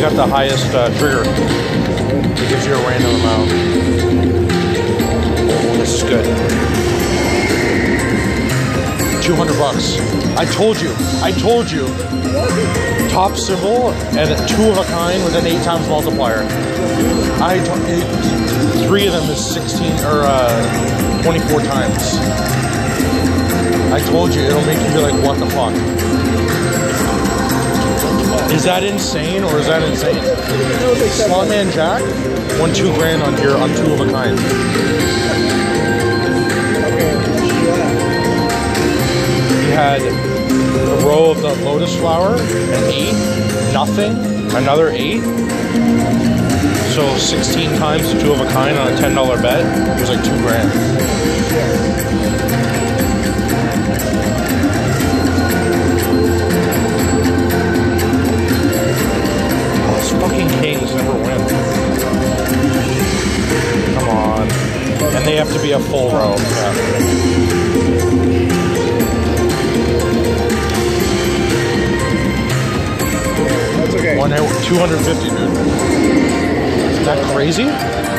got the highest trigger. It gives you a random amount. Oh, this is good. 200 bucks. I told you. Top symbol and a 2 of a kind with an 8 times multiplier. 3 of them is 16 or 24 times. I told you, it'll make you be like, what the fuck? Is that insane or is that insane? Slotman Jack won 2 grand on here on 2 of a kind. He had a row of the lotus flower, an 8, nothing, another 8. So 16 times 2 of a kind on a $10 bet. It was like 2 grand. Fucking kings never win. Come on. And they have to be a full row. Yeah. That's okay. 250, dude. Isn't that crazy?